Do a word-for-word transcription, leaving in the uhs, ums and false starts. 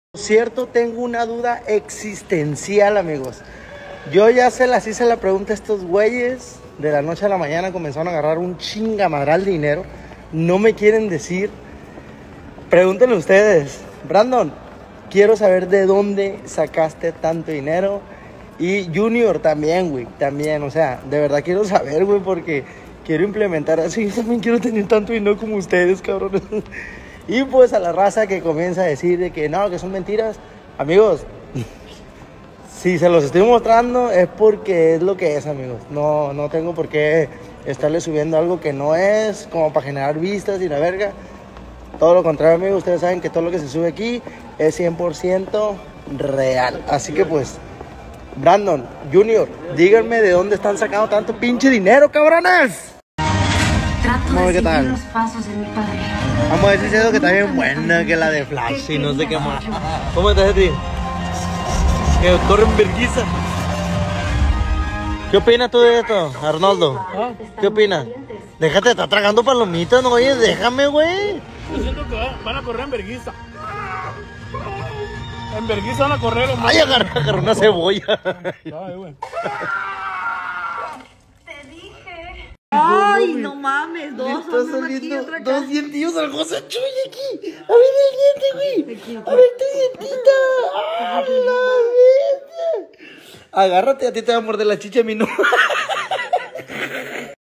Cierto, tengo una duda existencial, amigos. Yo ya se las hice la pregunta a estos güeyes. De la noche a la mañana comenzaron a agarrar un chingamadral de dinero. No me quieren decir. Pregúntenle ustedes. Brandon, quiero saber de dónde sacaste tanto dinero. Y Junior también, güey, también. O sea, de verdad quiero saber, güey, porque quiero implementar así. Yo también quiero tener tanto dinero como ustedes, cabrones. Y pues a la raza que comienza a decir de que no, que son mentiras. Amigos, si se los estoy mostrando es porque es lo que es, amigos. No, no tengo por qué estarle subiendo algo que no es, como para generar vistas y la verga. Todo lo contrario, amigos. Ustedes saben que todo lo que se sube aquí es cien por ciento real. Así que pues, Brandon, Junior, díganme de dónde están sacando tanto pinche dinero, cabrones. Trato Vamos a ver de qué tal. seguir los pasos de mi padre. Vamos a decir eso que está bien buena, que la de Flash y no sé qué más. ¿Cómo estás, ti? Que corren vergüenza. ¿Qué opinas tú de esto, Arnoldo? ¿Ah? ¿Qué opinas? Déjate de estar tragando palomitas, no, oye, déjame, güey. Yo siento que van a correr en vergüenza. En vergüenza van a correr los Ay, agarré, agarré una cebolla. Ay, güey. Ay, no mames, dos. Está uno aquí y saliendo otro acá. dos dientillos al José Chuy aquí. A ver el diente, güey. A ver tu dientita. ¡A la bestia! Agárrate, a ti te va a morder la chicha, a mí no.